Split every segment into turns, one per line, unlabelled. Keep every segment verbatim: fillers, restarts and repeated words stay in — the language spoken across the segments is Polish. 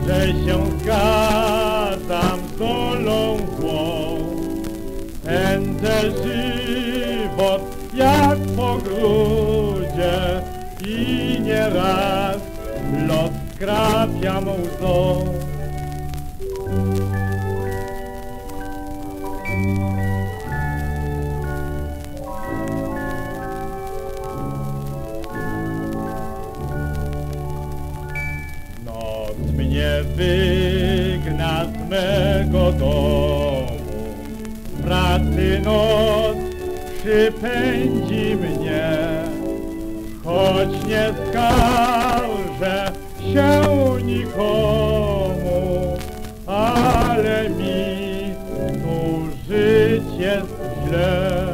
że się zgadzam z dolą złą. Pędzę żywot jak po grudzie i nieraz los skrapia łzą. Noc mnie wygna z mego domu, pracy noc przypędzi mnie, choć nie skarżę się nikomu, ale mi tu żyć jest źle.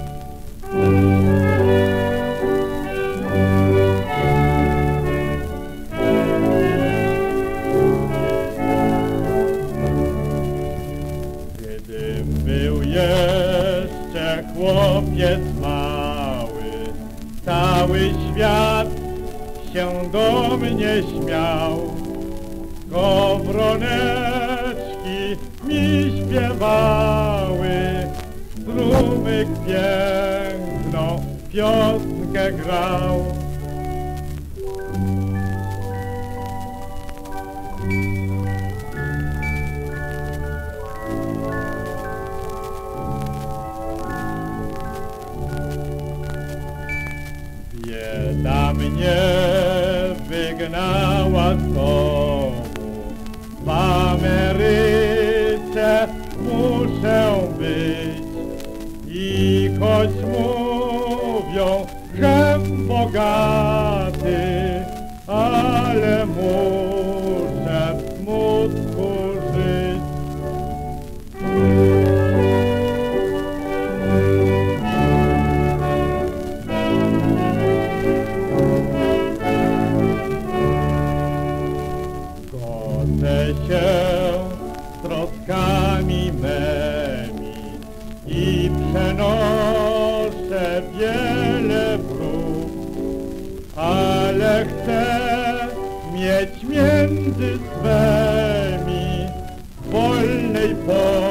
Gdybym był jeszcze chłopiec mały, cały świat się do mnie śmiał. Skowroneczki mi śpiewały, strumyk piękną piosnkę grał. Bieda mnie wygnała z domu, w Ameryce muszę być. I choć mówią, że bogaty, ale muszę w smutku żyć. Godzę się z troskami memi i przenoszę wiele prób, ale chcę mieć między swymi wolnej Polski